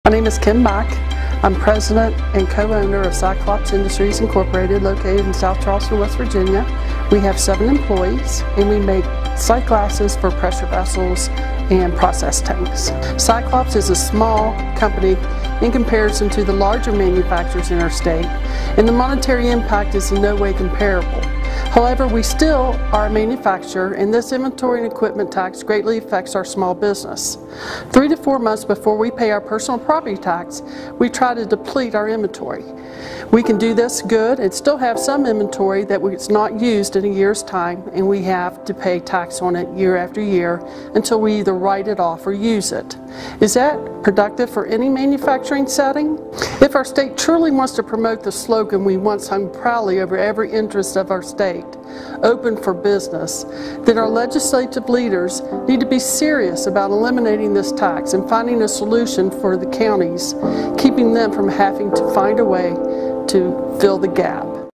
My name is Kim Mack. I'm president and co-owner of Cyclops Industries Incorporated, located in South Charleston, West Virginia. We have 7 employees and we make sight glasses for pressure vessels and process tanks. Cyclops is a small company in comparison to the larger manufacturers in our state, and the monetary impact is in no way comparable. However, we still are a manufacturer, and this inventory and equipment tax greatly affects our small business. 3 to 4 months before we pay our personal property tax, we try to deplete our inventory. We can do this good and still have some inventory that is not used in a year's time, and we have to pay tax on it year after year until we either write it off or use it. Is that productive for any manufacturing setting? If our state truly wants to promote the slogan we once hung proudly over every interest of our state, open for business, then our legislative leaders need to be serious about eliminating this tax and finding a solution for the counties, keeping them from having to find a way to fill the gap.